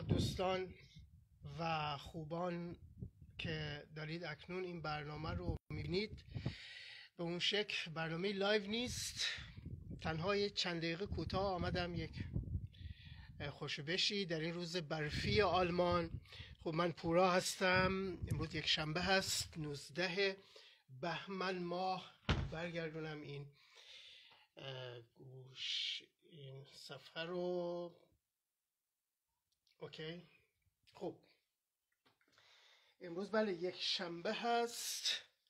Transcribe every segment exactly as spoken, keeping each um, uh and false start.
دوستان و خوبان که دارید اکنون این برنامه رو میبینید، به اون شکل برنامه لایو نیست، تنها یک چند دقیقه کوتاه آمدم یک خوشبشی در این روز برفی آلمان. خب من پورا هستم، امروز یک شنبه هست نوزده بهمن ماه. برگردونم این گوش این صفحه رو. اوکی، خب امروز بله یک شنبه هست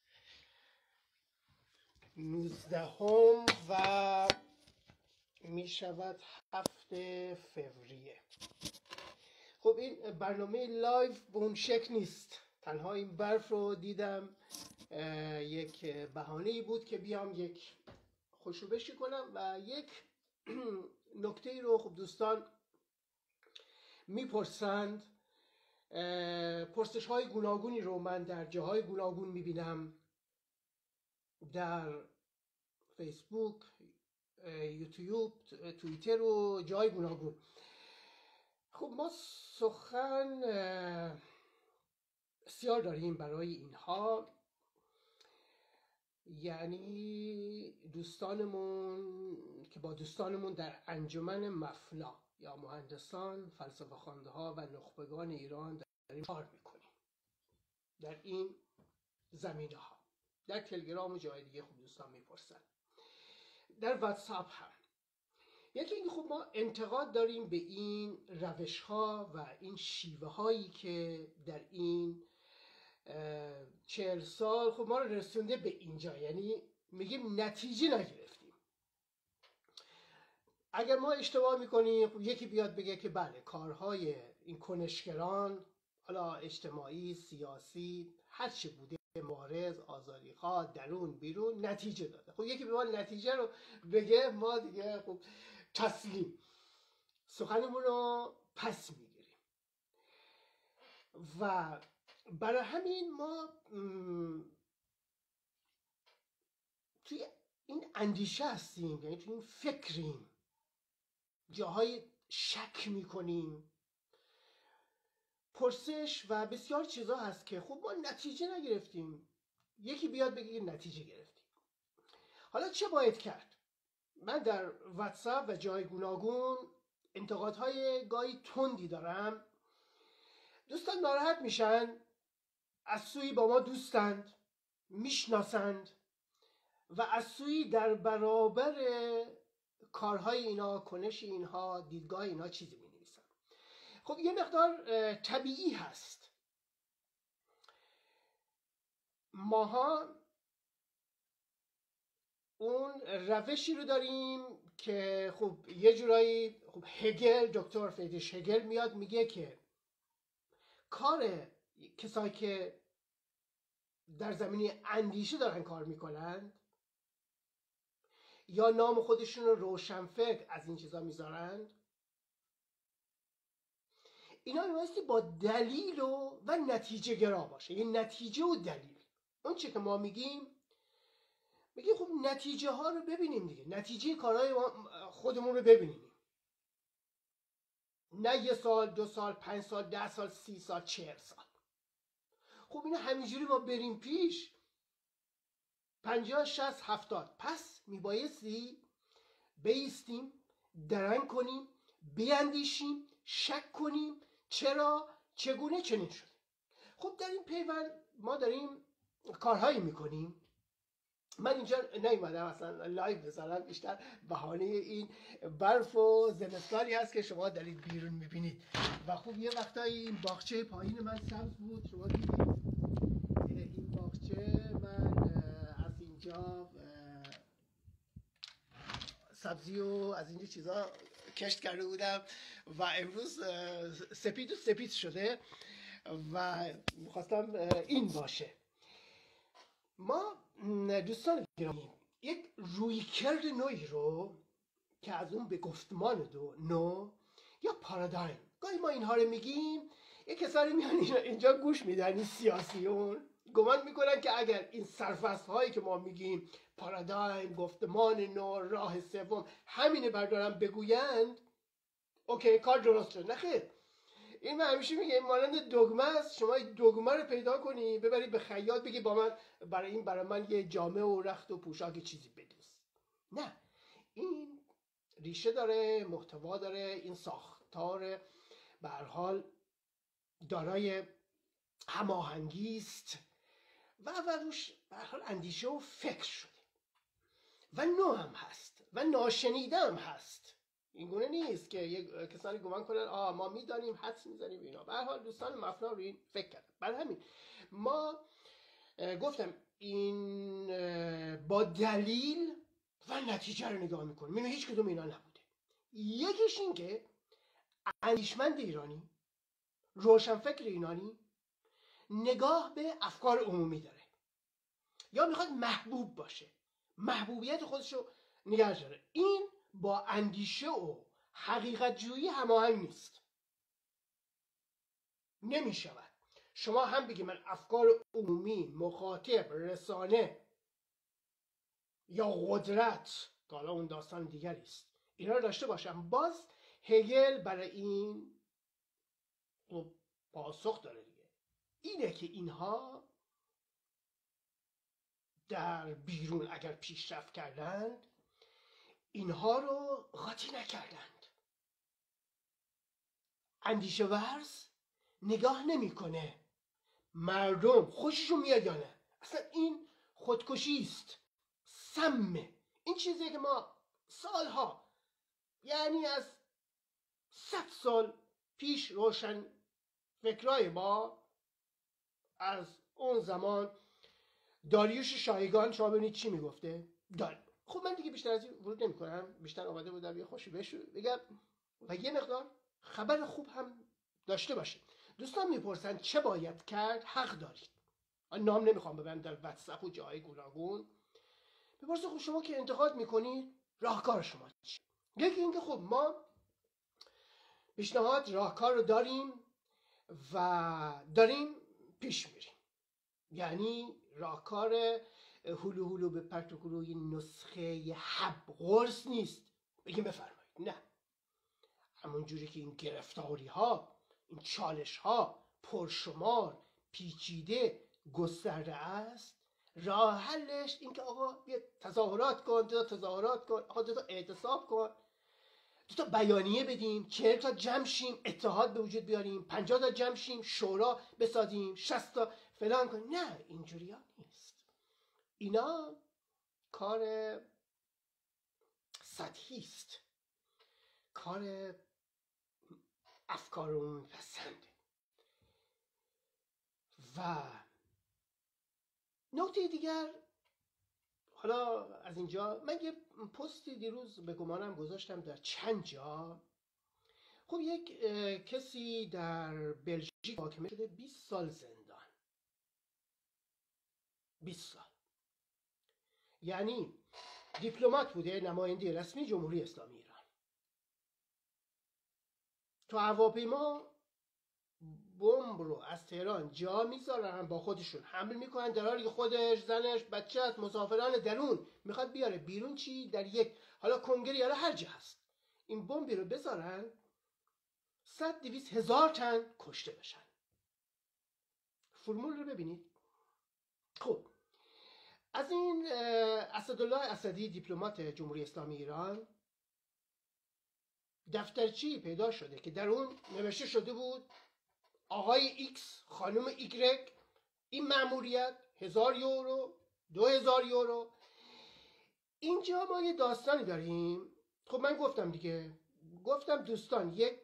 نوزدهم و می شود هفته فوریه. خب این برنامه لایو به اون شکل نیست، تنها این برف رو دیدم یک بهانه‌ای بود که بیام یک خوشوبشی کنم و یک نکته رو خب دوستان میپرسند، پرسش های گوناگونی رو من در جاهای گوناگون میبینم، در فیسبوک، یوتیوب، توییتر و جای گوناگون. خب ما سخن بسیار داریم برای اینها، یعنی دوستانمون که با دوستانمون در انجمن مفنا یا مهندسان، فلسفه خوانده ها و نخبگان ایران داریم کار میکنیم در این زمینه ها. در تلگرام و جای دیگه خب دوستان میپرسن، در واتساپ هم. یکی این خب ما انتقاد داریم به این روش ها و این شیوه هایی که در این چهل سال خب ما رو رسونده به اینجا، یعنی میگیم نتیجه نگرفتیم. اگر ما اشتباه میکنیم خب یکی بیاد بگه که بله کارهای این کنشگران، حالا اجتماعی، سیاسی، هر چه بوده، مبارز، آزادیخواه، درون بیرون، نتیجه داده. خب یکی به ما نتیجه رو بگه، ما دیگه خب تسلیم سخنمون رو پس میگیریم. و برای همین ما توی این اندیشه هستیم، یعنی توی این فکریم، جاهای شک میکنیم، پرسش و بسیار چیزا هست که خب ما نتیجه نگرفتیم. یکی بیاد بگه نتیجه گرفتیم. حالا چه باید کرد؟ من در واتساپ و جای گوناگون انتقادهای گاهی تندی دارم. دوستان ناراحت میشن، از سوی با ما دوستند، میشناسند و از سوی در برابر کارهای اینا، کنش اینها، دیدگاه اینا چیزی می نویسن. خب یه مقدار طبیعی هست. ماها اون روشی رو داریم که خب یه جورایی خب هگل، دکتر فریدریش هگل میاد میگه که کار کسایی که در زمینه اندیشه دارن کار میکنند یا نام خودشون رو روشنفکر از این چیزا میذارند، اینا میبایستی با دلیل و, و نتیجه گرا باشه. یه نتیجه و دلیل. اون چه که ما میگیم میگیم خب نتیجه ها رو ببینیم دیگه، نتیجه کارهای خودمون رو ببینیم، نه یه سال، دو سال، پنج سال، ده سال، سی سال، چهل سال. خب اینا همینجوری ما بریم پیش پنجاه، شصت، هفتاد، پس میبایستی بیستیم، درنگ کنیم، بیاندیشیم، شک کنیم چرا، چگونه چنین شده. خب در این پیوند ما داریم کارهایی میکنیم. من اینجا نیومدم اصلا لایو بذارم، بیشتر بهانه این برف و زمستانی هست که شما دارید بیرون میبینید. و خب یه وقتایی این باغچه پایین من سبز بود، شما دیدید این باغچه من از اینجا سبزی و از اینجا چیزا کشت کرده بودم و امروز سپید و سپید شده و میخواستم این باشه. ما دوستان گرامی یک رویکرد نوعی رو که از اون به گفتمان دو نو یا پارادایم، گاهی ما اینها رو میگیم، یک کسانی میان اینجا گوش میدن، این سیاسیون گمان میکنن که اگر این سرفصل هایی که ما میگیم پارادایم، گفتمان نو، راه سوم، همینه بردارن بگویند اوکی کار درست شد. نخیر، این من همیشه میگه این مانند دگمه است. شما این دگمه رو پیدا کنی ببری به خیاط بگی با من برای این برای من یه جامه و رخت و پوشاک چیزی بدوز. نه، این ریشه داره، محتوا داره، این ساختار به هر حال دارای هماهنگی است و و روش به هر حال اندیشه و فکر شده و نو هم هست و ناشنیده هم هست. این گونه نیست که یک کسانی گمان کنن آه ما میدانیم حدس میزنیم اینا. به هر حال دوستان مفنا رو این فکر کردن. برای همین ما گفتم این با دلیل و نتیجه رو نگاه میکنیم. اینو هیچ کدوم اینا نبوده. یکیش این که اندیشمند ایرانی، روشنفکر ایرانی نگاه به افکار عمومی داره یا میخواد محبوب باشه، محبوبیت خودشو نگه داره. این با اندیشه و حقیقت جویی هماهنگ نیست. نمیشود شما هم بگی من افکار عمومی، مخاطب، رسانه یا قدرت که حالا اون داستان دیگری است اینا رو داشته باشم. باز هگل برای این پاسخ داره دیگه، اینه که اینها در بیرون اگر پیشرفت کردند اینها رو قاطی نکردند. اندیشه ورز نگاه نمیکنه مردم خوششون میاد یا نه. اصلا این خودکشی است، سمه. این چیزیه که ما سالها، یعنی از صد سال پیش روشن فکرای ما از اون زمان داریوش شایگان، شما ببینید چی میگفته دار. خب من دیگه بیشتر از این ورود نمی کنم، بیشتر آمده بودم یه خوشی بشو بگم و یه مقدار خبر خوب هم داشته باشید. دوستان میپرسن چه باید کرد؟ حق دارید. نام نمیخوام ببرم در واتساپ و جای گوناگون. بپرسید خب شما که انتقاد میکنید راهکار شما چی؟ یکی اینکه خب ما پیشنهاد راهکار رو داریم و داریم پیش میریم. یعنی راهکار هلو هلو به پرت و کلوی نسخه حب قرص نیست بگیم بفرمایید. نه، همون جوری که این گرفتاری ها، این چالش ها پرشمار، پیچیده، گسترده است، راه حلش این که آقا بیا تظاهرات کن، دو تا تظاهرات کن، آقا دو تا اعتصاب کن، دو تا بیانیه بدیم، چهل تا جمع شیم، اتحاد به وجود بیاریم، پنجاه تا جمع شیم، شورا بسازیم، شصت تا فلان کنیم. نه، اینجوری ها نیست. اینا کار سطحی است، کار افکارون پسنده. و نکته دیگر، حالا از اینجا من یه پستی دیروز به گمانم گذاشتم در چند جا. خب یک کسی در بلژیک محاکمه شده، بیست سال زندان. بیست سال. یعنی دیپلمات بوده، نماینده رسمی جمهوری اسلامی ایران. تو هواپیما بمب رو از تهران جا میذارن، با خودشون حمل میکنن، در حالی که خودش، زنش، بچه‌اش، مسافران درون میخواد بیاره بیرون. چی؟ در یک حالا کنگره یا هر جا هست این بمبی رو بذارن، صد دویست هزار تن کشته بشن. فرمول رو ببینید. خب از این اسدالله اسدی، دیپلمات جمهوری اسلامی ایران، دفترچی پیدا شده که در اون نوشته شده بود آقای ایکس، خانم ایگرگ، این مأموریت هزار یورو، دو هزار یورو. اینجا ما یه داستانی داریم. خب من گفتم دیگه، گفتم دوستان یک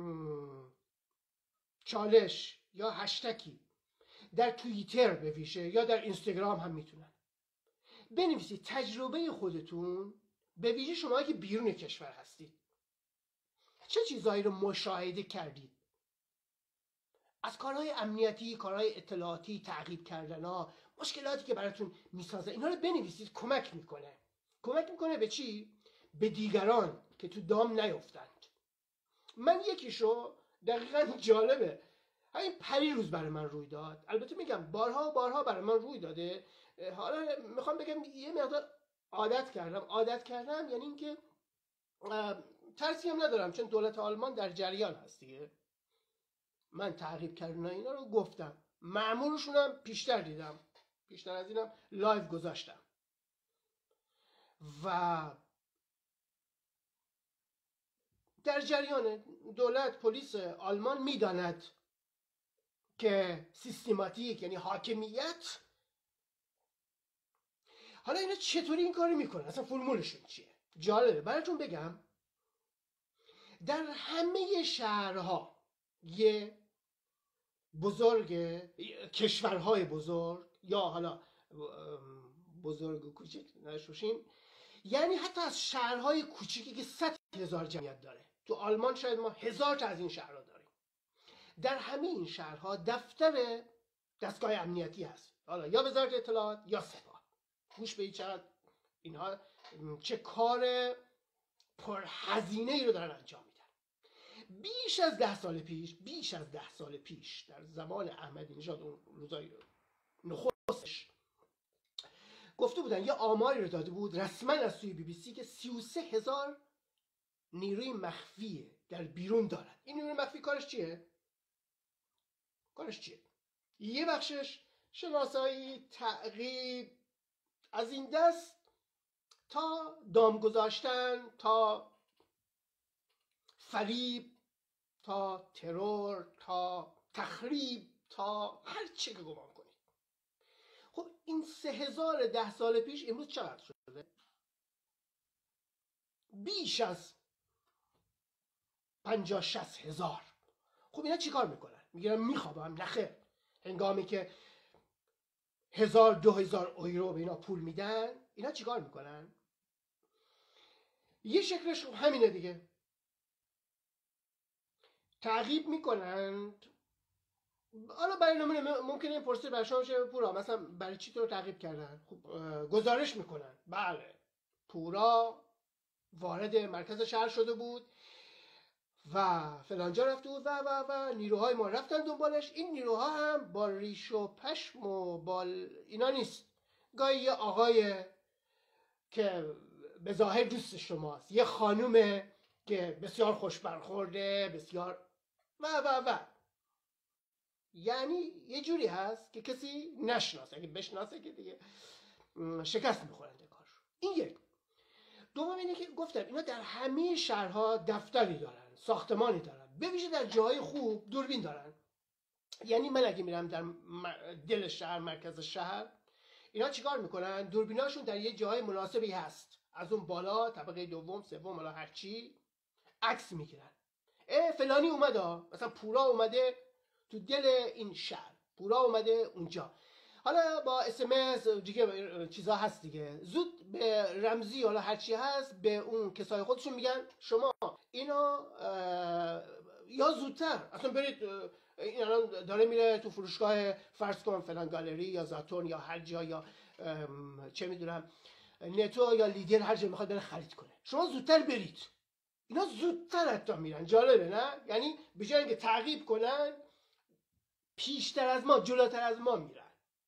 چالش یا هشتکی در توییتر به ویژه یا در اینستاگرام هم میتونن بنویسید تجربه خودتون، به ویژه شما که بیرون کشور هستید، چه چیزایی رو مشاهده کردید از کارهای امنیتی، کارهای اطلاعاتی، تعقیب کردن ها، مشکلاتی که براتون میسازه. اینا رو بنویسید، کمک میکنه. کمک میکنه به چی؟ به دیگران که تو دام نیفتند. من یکیشو دقیقا جالبه، همین پری روز برای من روی داد. البته میگم بارها بارها برای من روی داده. حالا میخوام بگم یه مقدار عادت کردم. عادت کردم یعنی اینکه ترسی هم ندارم، چون دولت آلمان در جریان هست دیگه. من تعقیب کردن اینا رو گفتم، مأمورشونم پیشتر دیدم، بیشتر از اینم لایو گذاشتم و در جریان دولت پلیس آلمان میداند که سیستماتیک یعنی حاکمیت. حالا اینا چطوری این کارو میکنن؟ اصلا فرمولشون چیه؟ جالبه براتون بگم. در همه شهرها یه بزرگ، کشورهای بزرگ یا حالا بزرگ و کوچک نشوشیم، یعنی حتی از شهرهای کوچیکی که صد هزار جمعیت داره، تو آلمان شاید ما هزار تا از این شهرها داریم، در همه این شهرها دفتر دستگاه امنیتی هست، حالا یا وزارت اطلاعات یا سپاه. گوش به چقدر اینها چه کار پرهزینه ای رو دارن انجام میدن. بیش از ده سال پیش بیش از ده سال پیش در زمان احمدی نژاد، اون روزای نخستش، گفته بودن، یه آماری رو داده بود رسما از سوی بی بی سی که سی و سه هزار نیروی مخفی در بیرون دارن. این نیروی مخفی کارش چیه؟ کارش چیه؟ یه بخشش شناسایی، تعقیب، از این دست تا دام گذاشتن، تا فریب، تا ترور، تا تخریب، تا هر چی که گمان کنید. خب این سه هزار ده سال پیش امروز چقدر شده؟ بیش از پنجاه شصت هزار. خب اینا چی کار میکنن؟ میگن میخوابم؟ نخیر. هنگامی که هزار دو هزار یورو به اینا پول میدن، اینا چی کار میکنن؟ یه شکلش همینه دیگه، تعقیب میکنند. حالا برای نمونه ممکنه این پرسه برای شما شه، پورا مثلا برای چی تو رو تعقیب کردن؟ خب گزارش میکنن، بله پورا وارد مرکز شهر شده بود و فلانجا رفته بود و و و نیروهای ما رفتن دنبالش. این نیروها هم با ریش و پشم و بال اینا نیست، گاهی یه آقای که به ظاهر دوست شماست، یه خانومه که بسیار خوش برخورده، بسیار و و و یعنی یه جوری هست که کسی نشناسه، اگه بشناسه که دیگه شکست میخورنده کار. این یک. دوم اینه که گفتم اینا در همه شهرها دفتری دارن، ساختمانی دارن، به ویژه در جاهای خوب دوربین دارن. یعنی من اگه میرم در دل شهر، مرکز شهر، اینا چیکار میکنن؟ دوربیناشون در یه جای مناسبی هست، از اون بالا طبقه دوم، سوم، حالا هر چی، عکس میگیرن. اه فلانی اومده، مثلا پورا اومده تو دل این شهر، پورا اومده اونجا. حالا با اس ام اس دیگه چیزا هست دیگه، زود به رمزی حالا هر چی هست به اون کسای خودشون میگن شما اینا یا زودتر اصلا برید، این الان داره میره تو فروشگاه فرض کن فلان گالری یا زاتون یا هر جا یا چه میدونم نتو یا لیدر، هر جا میخواد بره خرید کنه، شما زودتر برید. اینا زودتر حتی میرن. جالبه نه؟ یعنی به جای اینکه تعقیب کنن پیشتر از ما، جلوتر از ما میرن.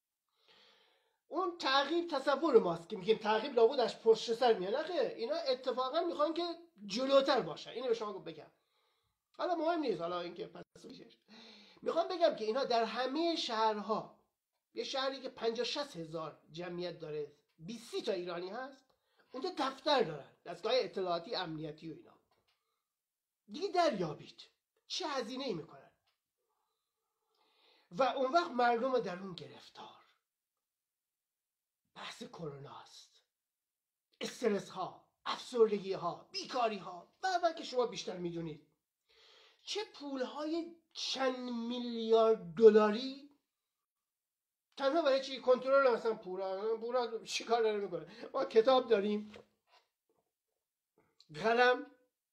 اون تعقیب تصور ماست که میگیم تعقیب لابد از پشت سر میاد. نه، اینا اتفاقا میخوان که جلوتر باشن. اینو به شما بگم، حالا مهم نیست حالا اینکه پس میشه. میخوام بگم که اینا در همه شهرها، یه شهری که پنجاه شصت هزار جمعیت داره، بیست تا ایرانی هست، اونجا دفتر دارن، دستگاه اطلاعاتی، امنیتی و اینا. دیگه دریابید چه هزینه‌ای میکنن و اون وقت مردم در اون گرفتار. بحث کرونا است، استرس ها، افسردگی ها، بیکاری ها و و که شما بیشتر میدونید. چه پول های چند میلیارد دلاری تنها برای چی؟ کنترل مثلا پورا پورا چیکار داره میکنه؟ ما کتاب داریم، قلم،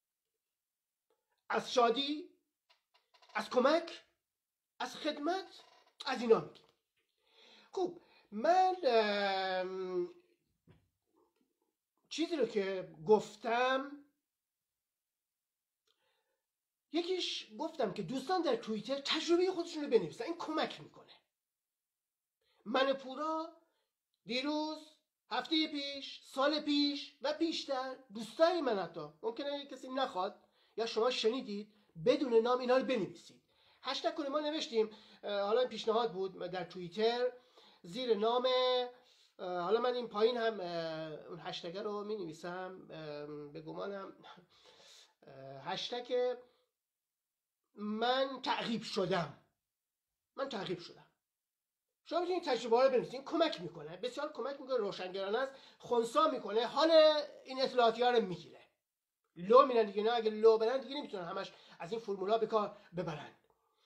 از شادی، از کمک، از خدمت، از اینا میگیم. خب من چیزی رو که گفتم، یکیش گفتم که دوستان در توییتر تجربه خودشون رو بنویسن، این کمک میکنه. من پورا دیروز، هفته پیش، سال پیش و پیشتر، دوستای من حتی ممکنه کسی نخواد یا شما شنیدید بدون نام اینا رو بنویسید. هشتگ کنیم. ما نوشتیم، حالا این پیشنهاد بود در توییتر زیر نام، حالا من این پایین هم اون هشتگ رو می نویسم، به گمانم هشتگ من تعقیب شدم. من تعقیب شدم. شما میتونید تجربه ها رو بنویسید، این کمک میکنه، بسیار کمک میکنه، روشنگرانه است، خنثی میکنه، حال این اطلاعاتی ها رو میگیره. لو میرن دیگه، نه اگه لو برن دیگه نمیتونن همش از این فرمولا به کار ببرن.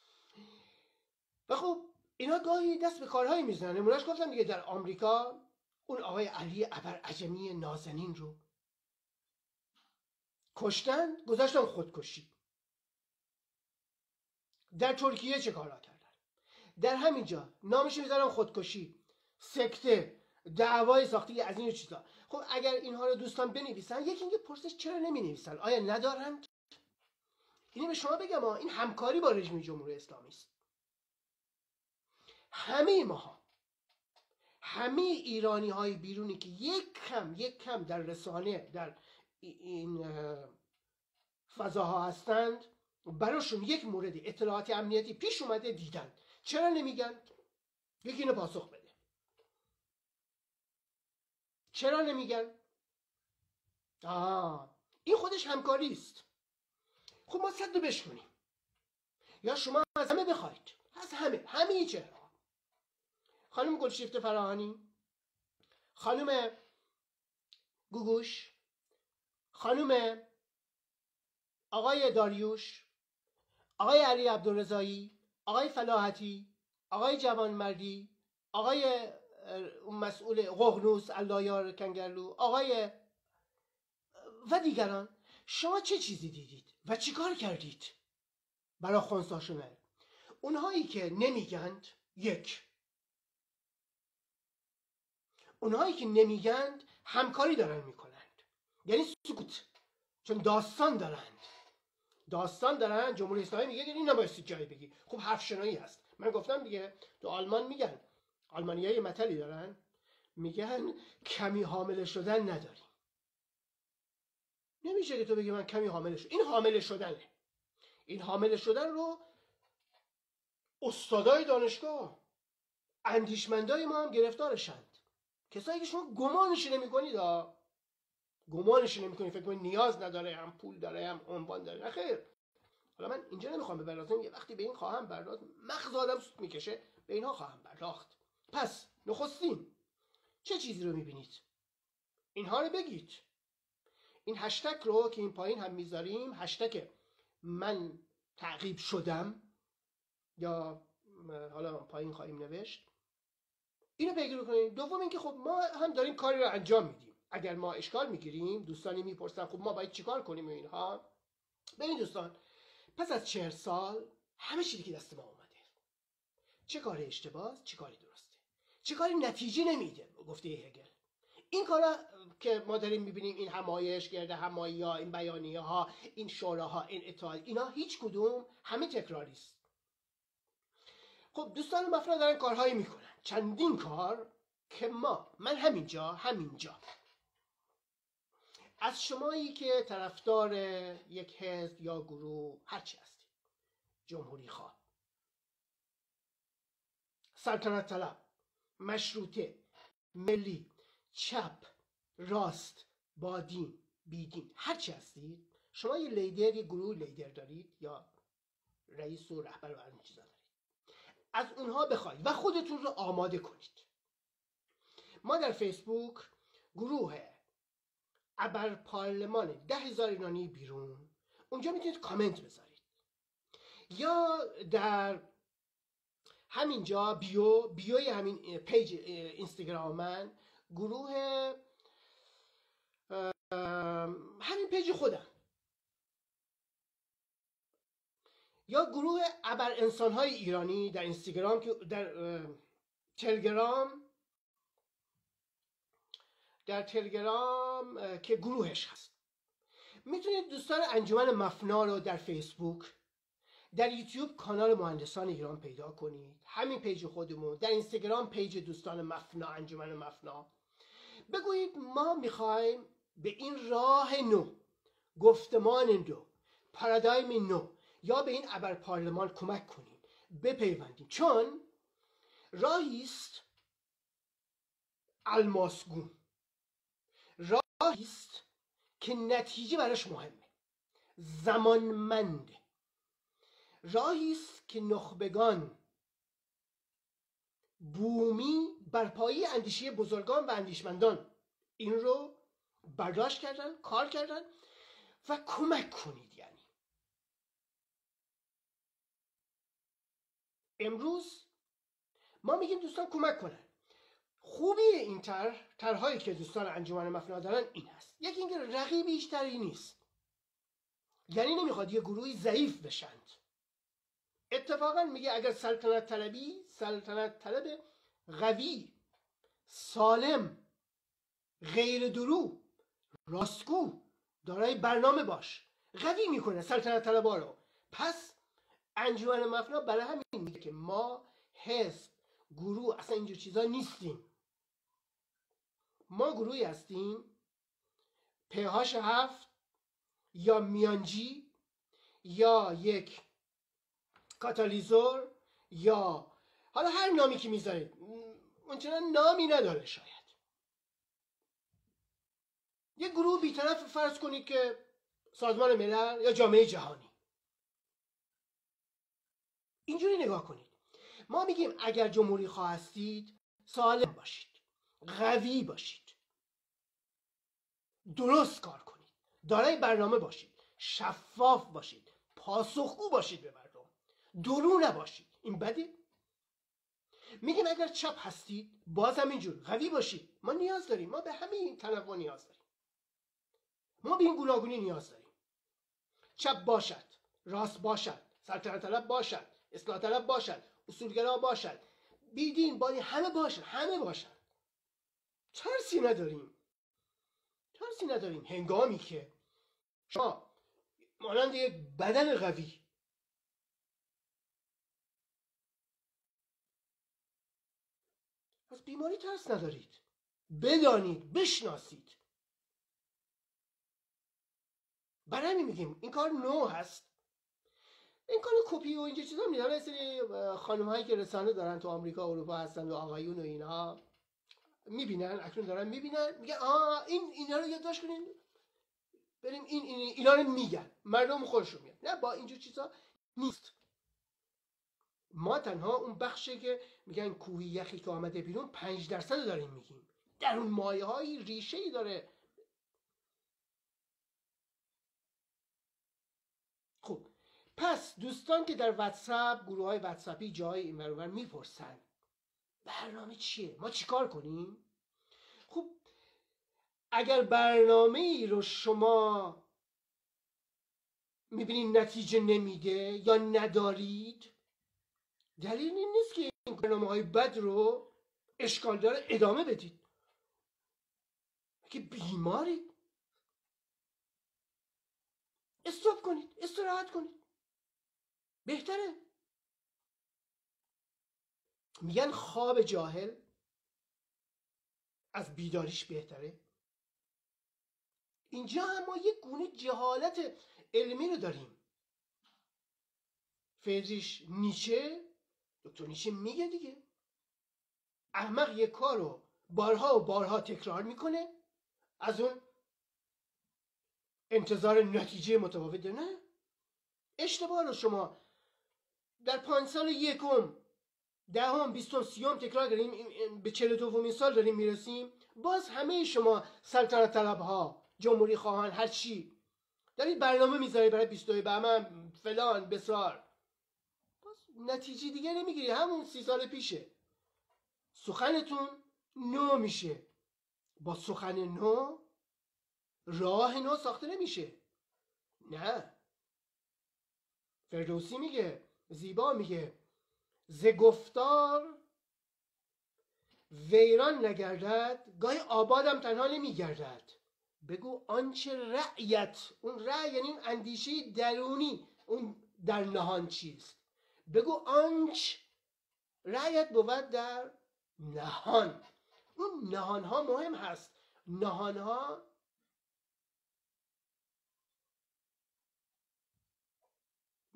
و خب اینا گاهی دست به کارهایی میزنن. نمونهش گفتم دیگه، در آمریکا اون آقای علی ابرعجمی نازنین رو کشتن، گذاشتن خودکشی. در ترکیه چه کارا کردن؟ در همینجا نامش میذارن خودکشی، سکته، دعوای ساختی از این چیزا. خب اگر اینها رو دوستان بنویسن، یکی اینکه پرسش چرا نمی نویسن؟ آیا ندارند؟ اینو به شما بگم، این همکاری با رژیم جمهوری اسلامی است. همه ماها، همه ایرانی های بیرونی که یک کم یک کم در رسانه، در این فضاها هستند، براشون یک مورد اطلاعات امنیتی پیش اومده دیدن. چرا نمیگن؟ یکی اینو پاسخ بده. چرا نمیگن؟ آه این خودش همکاری است. خب ما صد رو بشکنیم، یا شما از همه بخواید، از همه، همه چهره. خانم گلشیفته فراهانی، خانم گوگوش، خانم آقای داریوش، آقای علی عبدالرضایی، آقای فلاحتی، آقای جوانمردی، آقای مسئول ققنوس اللهیار کنگرلو، آقای و دیگران، شما چه چیزی دیدید و چی کار کردید برای خنثی شدن؟ اونهایی که نمیگند، یک، اونهایی که نمیگند همکاری دارن میکنند، یعنی سکوت، چون داستان دارند داستان دارن. جمهوری اسلامی میگه این نبایستی جایی بگی. خب حرف شنایی هست. من گفتم دیگه، تو آلمان میگن، آلمانی‌ها یه متلی دارن، میگن کمی حامله شدن نداری. نمیشه که تو بگی من کمی حامله شدم. این حامله شدنه. این حامله شدن رو استادای دانشگاه، اندیشمندای ما هم گرفتارشند. کسایی که شما گمانش نمی‌کنید، ها گمانش نمی‌کنید، فکر کنید نیاز نداره، هم پول داره، هم عنوان داره. نه خیر. حالا من اینجا نمیخوام بپردازم، یه وقتی به این خواهم پرداخت، مغز آدم سوت میکشه، به اینها خواهم پرداخت. پس نخستین چه چیزی رو میبینید؟ اینها رو بگید. این هشتگ رو که این پایین هم میذاریم، هشتگ من تعقیب شدم، یا حالا پایین خواهیم نوشت، اینو پیگیری کنید. دوم اینکه خب ما هم داریم کاری رو انجام میدیم. اگر ما اشکال میگیریم، دوستانی میپرسن خب ما باید چیکار کنیم و اینها. ببین دوستان، پس از چهل سال همه چیزی که دست ما اومده، چه کاری اشتباهه، چه کاری درسته، چه کاری نتیجه نمیده، گفته هگل. این کارا که ما داریم میبینیم، این همایش گرده همایی ها، این بیانیه ها، این شوراها، این اتحاد، اینا هیچ کدوم همه تکراری است. خب دوستان مفرد دارن کارهایی میکنن، چندین کار که ما، من همینجا همینجا از شمایی که طرفدار یک حزب یا گروه هرچی هستید، جمهوری خواه، سلطنت طلب، مشروطه، ملی، چپ، راست، بادین، بیدین، هرچی هستید، شما یه لیدر، یه گروه لیدر دارید، یا رئیس و رهبر و این چیزا دارید. از اونها بخواید و خودتون رو آماده کنید. ما در فیسبوک گروه ابر پارلمان ده هزار ایرانی بیرون، اونجا میتونید کامنت بذارید، یا در همینجا بیو بیوی همین پیج اینستاگرام من، گروه همین پیج خودم، یا گروه ابر انسان‌های ایرانی در اینستاگرام، که در تلگرام در تلگرام که گروهش هست. میتونید دوستان انجمن مفنا رو در فیسبوک، در یوتیوب کانال مهندسان ایران پیدا کنید، همین پیج خودمون، در اینستاگرام پیج دوستان مفنا، انجمن مفنا. بگویید ما میخوایم به این راه نو، گفتمان نو، پارادایم نو، یا به این ابر پارلمان کمک کنیم، بپیوندیم، چون راهی است الماسگون، راهی است که نتیجه براش مهمه، زمانمنده، راهی است که نخبگان بومی بر پایه اندیشه بزرگان و اندیشمندان این رو برداشت کردن، کار کردن و کمک کنید. یعنی امروز ما میگیم دوستان کمک کنن. خوبی این طرح، طرحهایی که دوستان انجمن مفنا دارن این هست: یکی اینکه رقیب بیشتری نیست، یعنی نمیخواد یه گروهی ضعیف بشند. اتفاقا میگه اگر سلطنت طلبی، سلطنت طلب قوی، سالم، غیر درو، راستگو، دارای برنامه باش، قوی میکنه سلطنت طلبها رو. پس انجمن مفنا برای همین میگه که ما حزب، گروه، اصلا اینجور چیزا نیستیم. ما گروهی هستیم پهاش هفت یا میانجی یا یک کاتالیزور یا حالا هر نامی که میذارید، اونچنان نامی نداره، شاید یک گروه بی‌طرف فرض کنید که سازمان ملل یا جامعه جهانی. اینجوری نگاه کنید. ما میگیم اگر جمهوری خواه هستید سالم باشید، قوی باشید، درست کار کنید، دارای برنامه باشید، شفاف باشید، پاسخگو باشید به مردم، درو نباشید. این بده. میگیم اگر چپ هستید باز همینجور قوی باشید. ما نیاز داریم، ما به همین تنوع نیاز داریم، ما به این گوناگونی نیاز داریم. چپ باشد، راست باشد، سلطنت طلب باشد، اصلاح طلب باشد، اصولگرا باشد، بیدین بانی، همه باشد، همه باشد. ترسی نداریم، ترسی نداریم. هنگامی که شما مانند یک بدن قوی از بیماری ترس ندارید، بدانید، بشناسید. برای همین میگیم این کار نو هست. این کار کپی و اینجا چیزا میدونن. یه سری خانم هایی که رسانه دارن تو آمریکا و اروپا هستن و آقایون و اینها میبینن، اکنون دارن میبینن، میگن آه این اینا رو یادداشت کنین، بریم این, این اینا رو میگن، مردم خودشون میگن. نه، با اینجور چیزا نیست. ما تنها اون بخشی که میگن کوهی یخی که آمده بیرون پنج درصد داریم میگیم. در اون مایه های ریشه ای داره. خب پس دوستان که در واتساپ، گروه های واتساپی جای این ور اون میپرسن برنامه چیه، ما چیکار کنیم؟ خب اگر برنامه ای رو شما میبینید نتیجه نمیده یا ندارید، دلیل این نیست که این برنامه های بد رو اشکال داره ادامه بدید. که بیمارید استاپ کنید، استراحت کنید، بهتره. میگن خواب جاهل از بیداریش بهتره. اینجا هم ما یک گونه جهالت علمی رو داریم. فریدریش نیچه، دکتر نیچه میگه دیگه احمق یک کار رو بارها و بارها تکرار میکنه، از اون انتظار نتیجه متفاوت داره. نه، اشتباه رو شما در پنج سال یکم، دهم، بیستم، سیوم تکرار کردیم، به چهل و دومین سال داریم میرسیم، باز همه شما سلطنت طلب ها، جمهوری خواهان، هر چی دارید برنامه میذارید برای بیست و دو بهمن فلان بسار، باز نتیجه دیگه نمیگیری، همون سی سال پیشه. سخنتون نو میشه. با سخن نو راه نو ساخته نمیشه. نه، فردوسی میگه، زیبا میگه، ز گفتار ویران نگردد، گاهی آبادم تنها نمیگردد. بگو آنچه رأیت، اون رأی یعنی اون اندیشه درونی، اون در نهان چیست. بگو آنچه رأیت بود در نهان. اون نهان ها مهم هست. نهان ها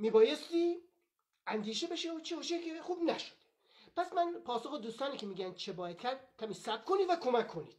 میبایستی اندیشه بشه و چه باشه که خوب نشده. پس من پاسخ دوستانی که میگن چه باید کرد کمی صبر کنید و کمک کنید.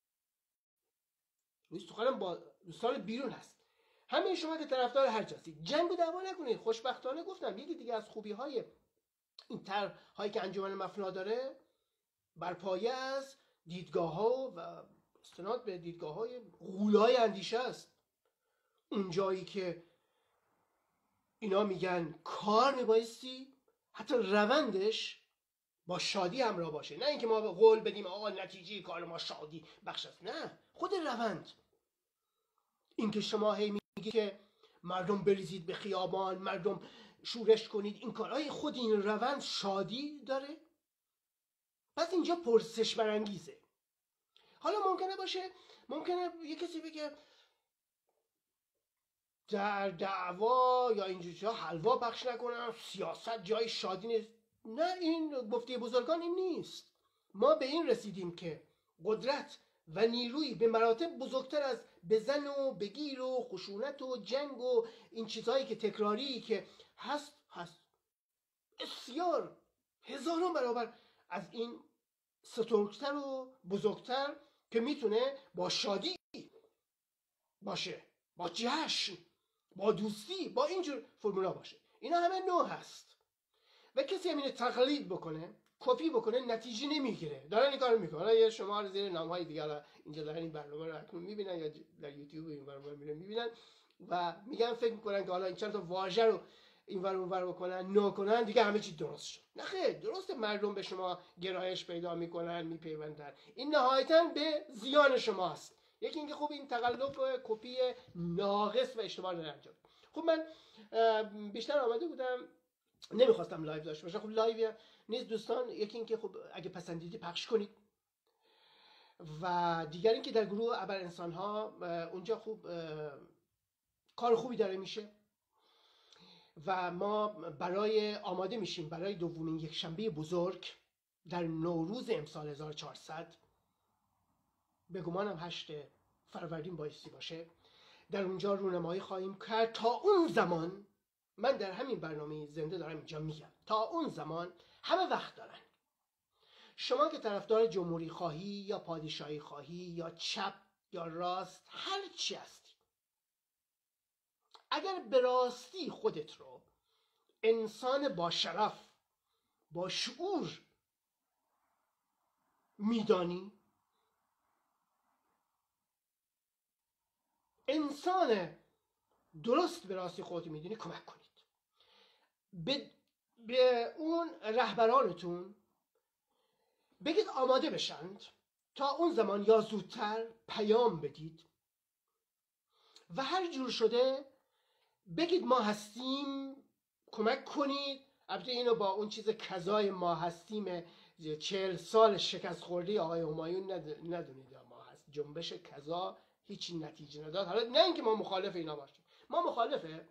این سخنم با دوستان بیرون هست. همه شما که طرفدار هر هستید جنگ و دعوا نکنید. خوشبختانه گفتم یکی دیگه از خوبی های این طرح‌هایی که انجمن مفنا داره بر پایه از دیدگاه ها و استناد به دیدگاه های غولای اندیشه است. اون جایی که اینا میگن کار میبایستی حتی روندش با شادی همراه باشه، نه اینکه ما به قول بدیم آقا نتیجه کار ما شادی بخش است، نه، خود روند. اینکه شما هی میگی که مردم بریزید به خیابان، مردم شورش کنید، این کارهای خود این روند شادی داره. پس اینجا پرسش برانگیزه. حالا ممکنه باشه ممکنه یه کسی بگه در دعوا یا اینجور چیزا حلوا پخش نکنم، سیاست جای شادی نیست. نه، این گفته بزرگان این نیست. ما به این رسیدیم که قدرت و نیروی به مراتب بزرگتر از بزن و بگیر و خشونت و جنگ و این چیزهایی که تکراری که هست هست بسیار هزاران برابر از این سترگتر و بزرگتر که میتونه با شادی باشه، با جشن، با دوستی، با اینجور فرمولا باشه. اینا همه نوع هست و کسی همینه تقلید بکنه، کپی بکنه، نتیجه نمیگیره. دارن این کارو میکنن. یا شما زیر نامهای دیگه اینجا دارن این برنامه رو اکنون میبینن یا در یوتیوب این برنامه رو میبینن و میگن فکر میکنن که حالا این چند تا واژه رو این ور اون ور بکنن نو کنن دیگه همه چی درست شد. نه خیر، درسته مردم به شما گرایش پیدا میکنن، میپیوندن، این نهایتاً به زیان شماست. یکی اینکه خوب این تقلب کپی ناقص و اشتباه رو انجام. خب من بیشتر آمده بودم، نمیخواستم لایو داشته باشم. خب لایو نیست دوستان. یکی اینکه خب اگه پسندیدی پخش کنید و دیگر اینکه در گروه ابر انسان ها اونجا خوب کار خوبی داره میشه و ما برای آماده میشیم برای دومین یک شنبه بزرگ در نوروز امسال هزار و چهارصد، به گمانم هشت فروردین بایستی باشه. در اونجا رونمایی خواهیم کرد. تا اون زمان من در همین برنامه زنده دارم اینجا میگم، تا اون زمان همه وقت دارن. شما که طرفدار جمهوری خواهی یا پادشاهی خواهی یا چپ یا راست هر چی هستی، اگر به راستی خودت رو انسان با شرف با شعور میدانی، انسان درست به راستی خودت میدونی، کمک کنید به, به اون رهبرانتون، بگید آماده بشند تا اون زمان یا زودتر پیام بدید و هر جور شده بگید ما هستیم، کمک کنید. البته اینو با اون چیز کذای ما هستیم چهل سال شکست خورده آقای همایون ندونید. ما هست جنبش کذا هیچ نتیجه نداد. حالا نه اینکه ما مخالف اینا باشیم، ما مخالف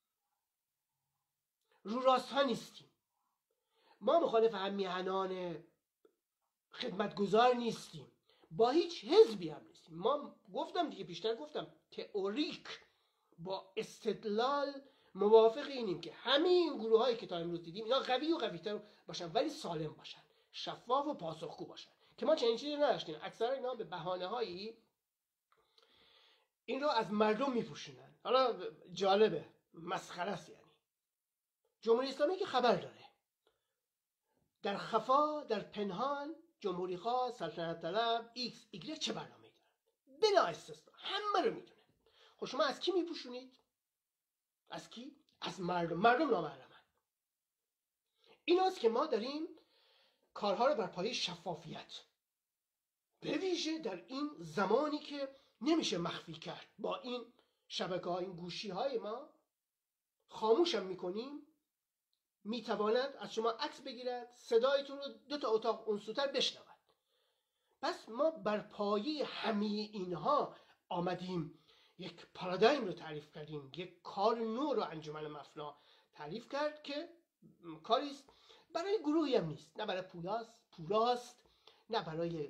رو راست ها نیستیم، ما مخالف هم میهنان خدمتگزار نیستیم، با هیچ حزبی هم نیستیم. ما گفتم دیگه، پیشتر گفتم تئوریک با استدلال موافق اینیم که همین گروه هایی که تا امروز دیدیم اینا قوی و قوی تر باشن ولی سالم باشن، شفاف و پاسخگو باشن، که ما چنین چیزی نداشتیم. اکثر اینا به بهانه هایی این رو از مردم میپوشونن. حالا جالبه، مسخره است. یعنی جمهوری اسلامی که خبر داره در خفا در پنهان جمهوری خواه، سلطنت طلب، ایکس ایگرگ چه برنامه‌ای دارن بلا استثنا، همه رو میدونه. خب شما از کی میپوشونید؟ از کی؟ از مردم. مردم نامحرمن. ایناست که ما داریم کارها رو بر پایه شفافیت، به ویژه در این زمانی که نمیشه مخفی کرد، با این شبکه ها، این گوشی های ما خاموشم میکنیم، میتواند از شما عکس بگیرد، صدایتون رو دو تا اتاق اونسوتر بشنود. پس ما بر پایه همه اینها آمدیم یک پارادایم رو تعریف کردیم، یک کار نو رو انجمن مفنا تعریف کرد که کاریست برای گروهی هم نیست، نه برای پولاست پولاست نه برای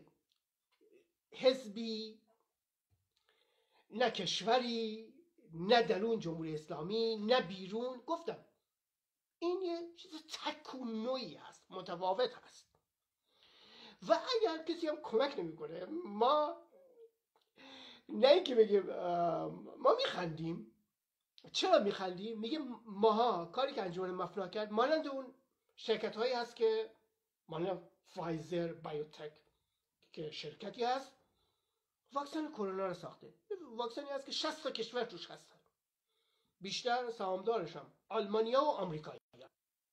حزبی، نه کشوری، نه درون جمهوری اسلامی، نه بیرون. گفتم این یه چیز تکونویی هست، متفاوت هست. و اگر کسی هم کمک نمیکنه، ما نه اینکه بگیم ما میخندیم. چرا میخندیم؟ میگیم ماها کاری که انجمن مفنا کرد مانند اون شرکت هایی هست که مانند فایزر بایوتک که شرکتی هست واکسن کرونا رو ساخته. واکسنی هست که شصت تا کشور توش هستن، بیشتر سهامدارش هم آلمانیا و آمریکایی هستن.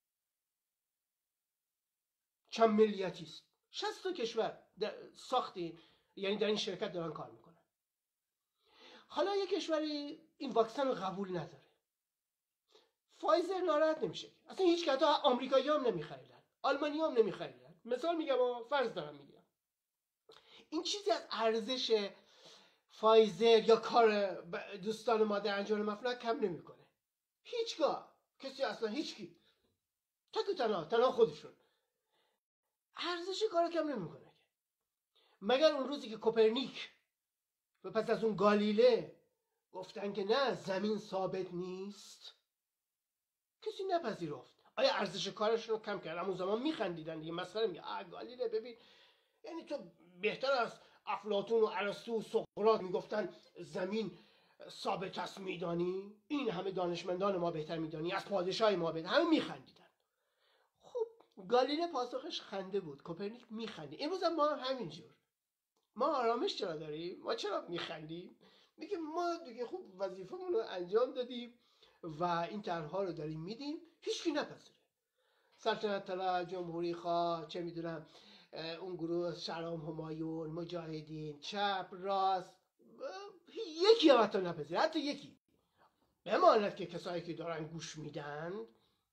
چند ملیتی است، شصت تا کشور ساختی، یعنی در این شرکت دارن کار میکنن. حالا یک کشوری این واکسن رو قبول نداره، فایزر ناراحت نمیشه، اصلا هیچ کتا آمریکایی هم نمیخریدن، آلمانی هم نمیخریدن. مثال میگم، فرض دارم میگم، این چیزی از ارزش فایزر یا کار دوستان ما در انجمن مفنا کم نمیکنه. هیچگاه کسی اصلا هیچکی تک و تنها تنها خودشون ارزش کار کم نمیکنه، مگر اون روزی که کوپرنیک و پس از اون گالیله گفتن که نه زمین ثابت نیست، کسی نپذیرفت. آیا ارزش کارش رو کم کرد؟ همون زمان میخندیدن دیگه، مسخره میگه آ گالیله ببین، یعنی تو بهتر از افلاطون و ارسطو و سقراط میگفتن زمین ثابت است میدانی؟ این همه دانشمندان ما بهتر میدانی، از پادشاه ما بهتر. همه میخندیدن. خب گالیله پاسخش خنده بود، کوپرنیک میخندید. امروز هم ما هم همینجور. ما آرامش چرا داریم؟ ما چرا میخندیم؟ میگه ما دیگه خوب وظیفمون رو انجام دادیم و این طرح‌ها رو داریم میدیم، هیچکی نپذیره. سلطنت طلب، جمهوری خواه، چه میدونم اون گروه سلام همایون، مجاهدین، چپ، راست، یکی هم حتی نپذیره، حتی یکی. بماند که کسایی که دارن گوش میدن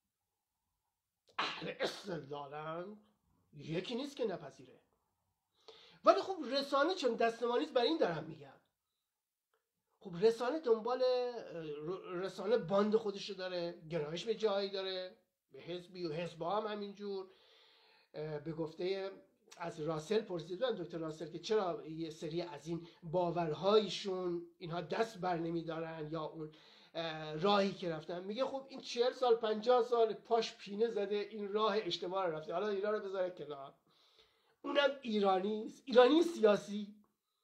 اهل استدلالن، یکی نیست که نپذیره. ولی خب رسانه چون دستمالیست بر این دارم میگم، خب رسانه دنبال رسانه باند خودشو داره، گرایش به جایی داره، به حزبی و حزبا هم همینجور. به گفته از راسل پرسیدن دکتر راسل که چرا یه سری از این باورهایشون اینها دست بر نمیدارن یا اون راهی که رفتن. میگه خب این چهل سال پنجاه سال پاش پینه زده این راه اشتباه رو رفته، حالا ایران رو بذاره کنار. اونم ایرانی است، ایرانی سیاسی،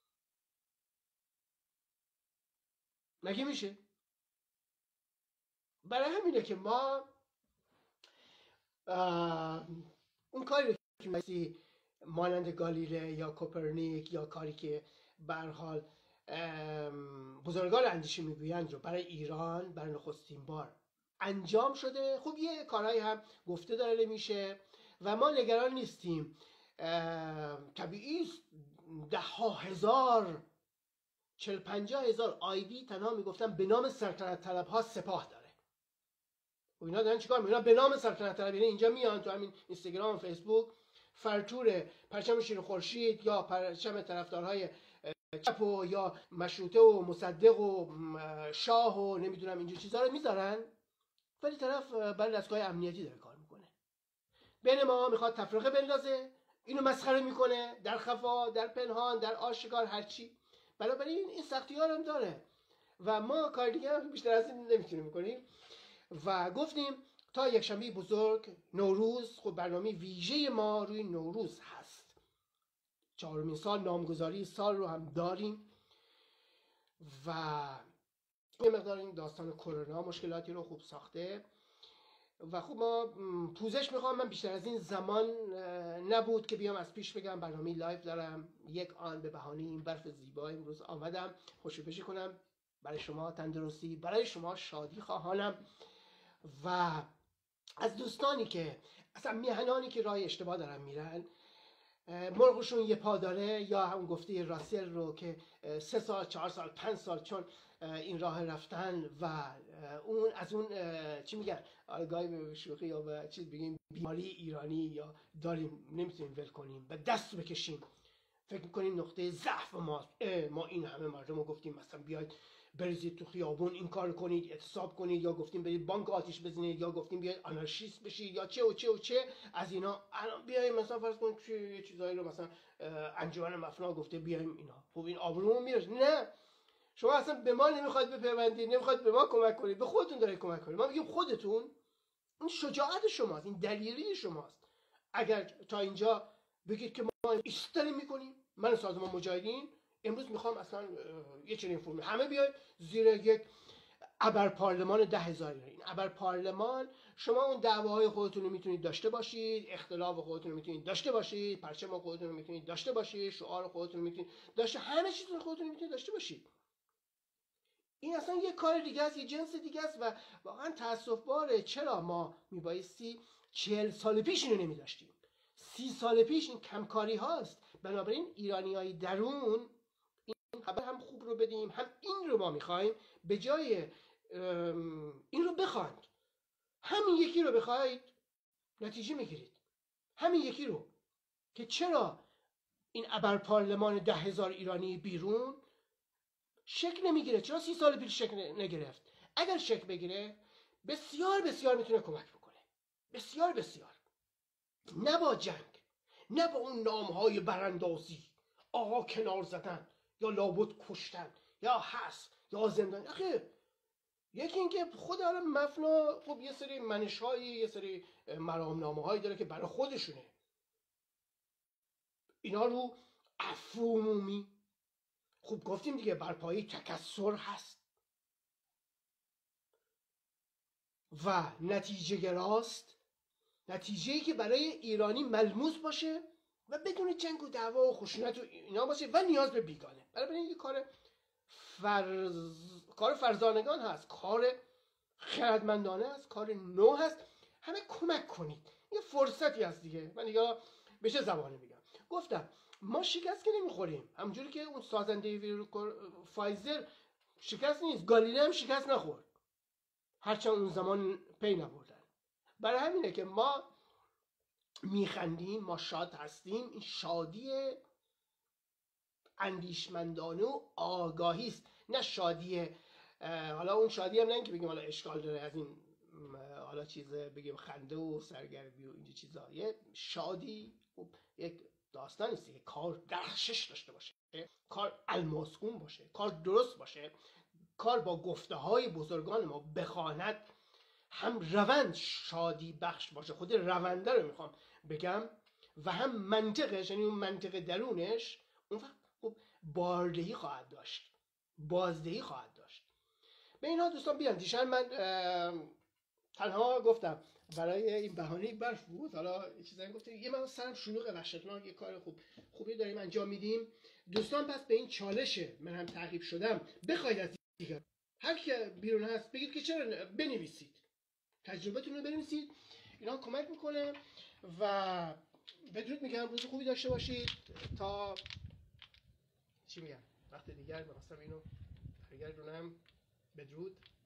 مگه میشه؟ برای همینه که ما اون کاری رو که مانند گالیله یا کوپرنیک یا کاری که به هر حال بزرگان اندیشه میگویند رو برای ایران برای نخستین بار انجام شده. خب یه کارهایی هم گفته داره نمیشه و ما نگران نیستیم. طبیعی است ده ها هزار چل پنجاه هزار آیدی تنها میگفتن به نام سلطنت طلب ها سپاه داره و اینا دارن چیکار میکنن؟ به نام سلطنت طلب اینجا میان تو همین اینستاگرام و فیسبوک فرتور پرچم شیر خورشید یا پرچم طرفدارهای چپ و یا مشروطه و مصدق و شاه و نمیدونم اینجور چیزا رو میذارن، ولی طرف برای دستگاه امنیتی داره کار میکنه، بین ما میخواد تفرقه بندازه، اینو مسخره میکنه در خفا، در پنهان، در آشکار، هرچی. بنابراین این سختی‌ها هم داره و ما کار دیگه بیشتر از این نمیتونیم بکنیم. و گفتیم تا یک شنبه بزرگ نوروز، خب برنامه ویژه ما روی نوروز هست. چهارمین سال نامگذاری سال رو هم داریم و یه مقدار این داستان کرونا مشکلاتی رو خوب ساخته و خب ما پوزش میخوام. من بیشتر از این زمان نبود که بیام از پیش بگم برنامه لایف دارم. یک آن به بهانه این برف زیبا امروز آمدم خوشوبشی کنم، برای شما تندرستی، برای شما شادی خواهانم و از دوستانی که اصلا میهنانی که راه اشتباه دارن میرن، مرغشون یه پا داره، یا هم گفته راسل رو که سه سال چهار سال پنج سال چون این راه رفتن و اون از اون چی میگن گاهی به شوخی یا به چیز بگیم بیماری ایرانی یا داریم نمیتونیم ول کنیم و دست بکشیم، فکر میکنیم نقطه ضعف ما ما این همه مردم رو گفتیم مثلا بیاید بریزید تو خیابون این کار کنید اعتصاب کنید، یا گفتیم برید بانک آتیش بزنید، یا گفتیم بیاید آنارشیست بشید، یا چه و چه و چه از اینا. الان بیایم مثلا فرض کنید چه چیزایی رو مثلا انجمن مفنا گفته بیایم اینا، خب این آبرومون میره. نه، شما اصلا به ما نمیخواد بپیوندید، نمیخواد به ما کمک کنید، به خودتون دارید کمک کنید. ما میگیم خودتون این شجاعت شماست، این دلیری شماست. اگر تا اینجا بگید که ما ایستادیم میکنیم، من سازمان مجاهدین امروز میخوام اصلا یه چنین فرمی همه بیاید زیر یک ابر پارلمان ده هزار ایرانی. این ابر پارلمان شما اون دعواهای خودتون رو میتونید داشته باشید، اختلاف خودتون رو میتونید داشته باشید، پرچم خودتون رو میتونید داشته باشید، شعار خودتون رو میتونید داشته، همه چیزتون خودتون رو میتونید داشته باشید. این اصلا یه کار دیگه است، یه جنس دیگه است و واقعا تاسف باره چرا ما میبایستی چهل سال پیش اینو نمیداشتیم، سی سال پیش. این کمکاری هاست. بنابراین ایرانی های درون این خبر هم خوب رو بدیم، هم این رو ما میخوایم. به جای این رو بخواید، همین یکی رو بخواید نتیجه میگیرید. همین یکی رو که چرا این ابر پارلمان ده هزار ایرانی بیرون شکل نمیگیره، چرا سی سال پیش شکل نگرفت. اگر شکل بگیره بسیار بسیار میتونه کمک بکنه، بسیار بسیار. نه با جنگ، نه با اون نامهای براندازی، آقا کنار زدن یا لابد کشتن یا حبس یا زندان. آخه یکی اینکه خود حالا مفنا خب یه سری منش‌هایی، یه سری مرامنامه‌هایی داره که برای خودشونه، اینا رو عفو عمومی خوب گفتیم دیگه بر پایه تکثر هست و نتیجه گراست، نتیجه‌ای که برای ایرانی ملموس باشه و بدون جنگ و دعوا و خشونت و اینا باشه و نیاز به بیگانه. برای این کار فرز... کار فرزانگان هست، کار خردمندانه است، کار نو هست. همه کمک کنید، یه فرصتی هست دیگه. من دیگه به چه زبانی میگم؟ گفتم ما شکست که نمیخوریم، همونجوری که اون سازنده ویروس فایزر شکست نیست، گالیله هم شکست نخورد، هرچند اون زمان پی نبردن. برای همینه که ما میخندیم، ما شاد هستیم. این شادی اندیشمندانه و آگاهی است، نه شادی حالا اون شادی هم نه که بگیم حالا اشکال داره از این حالا چیز بگیم خنده و سرگرمی و اینجا چیزا. یه شادی یک داستانی است که کار درخشش داشته باشه، کار الماسگون باشه، کار درست باشه، کار با گفته های بزرگان ما بخواند، هم روند شادی بخش باشه، خود رونده رو میخوام بگم، و هم منطقش، یعنی اون منطق درونش اون وقت خب باردهی خواهد داشت، بازدهی خواهد داشت. به اینها دوستان بیان دیشب من تنها گفتم برای این بهانه برف بود، حالا چیزایی گفتم یه من سرم شلوغه وحشتناک، یه کار خوب خوبی داریم انجام میدیم دوستان. پس به این چالشه من هم تعقیب شدم، بخواید از دیگر هر که بیرون هست بگید که چرا، بنویسید تجربتون رو بنویسید، اینا کمک میکنه. و بدرود میگم، روز خوبی داشته باشید. تا چی میگم وقت دیگر می‌خواستم اینو برگردونم. بدرود.